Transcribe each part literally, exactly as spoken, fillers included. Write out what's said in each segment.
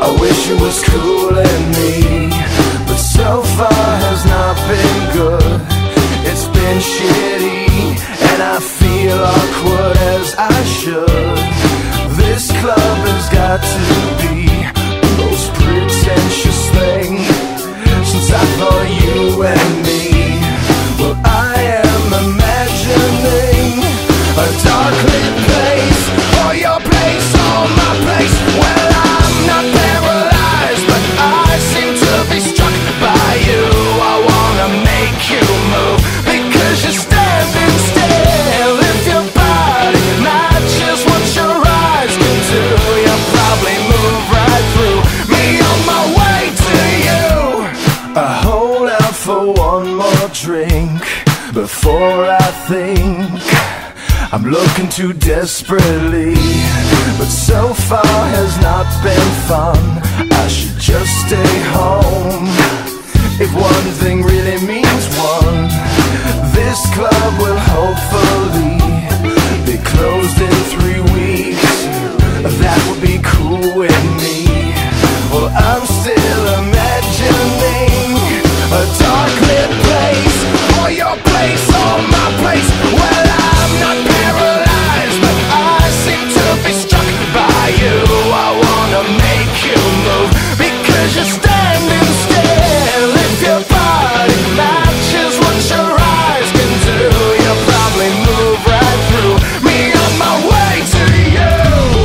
I wish it was cooling me, but so far has not been good. It's been shitty, and I feel awkward as I should. This club has got to be the most pretentious thing since I thought you and me. Well, I am imagining a dark lit place, or your place, or my place. Well, I'm not paralyzed, but I seem to be struck by you. I wanna make you move, because you're standing still. If your body matches what your eyes can do, you'll probably move right through me on my way to you. I hold out for one more drink before I think I'm looking too desperately, but so far has not been fun. I should just stay home. If one thing really means one, this club will hopefully be closed in three weeks. That would be cool with me. Well, I'm still imagining a dark lit place, or your place, or my place. Well, I'm not paralyzed, but I seem to be struck by you. I wanna make you move, because you're standing still. If your body matches what your eyes can do, you'll probably move right through me on my way to you.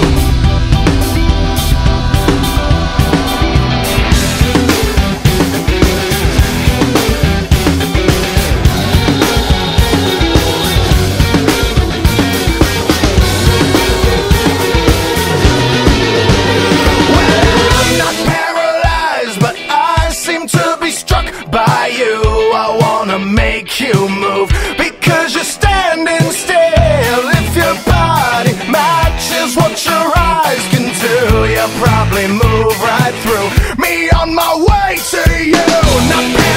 By you, I wanna make you move, because you're standing still. If your body matches what your eyes can do, you'll probably move right through me on my way to you. Not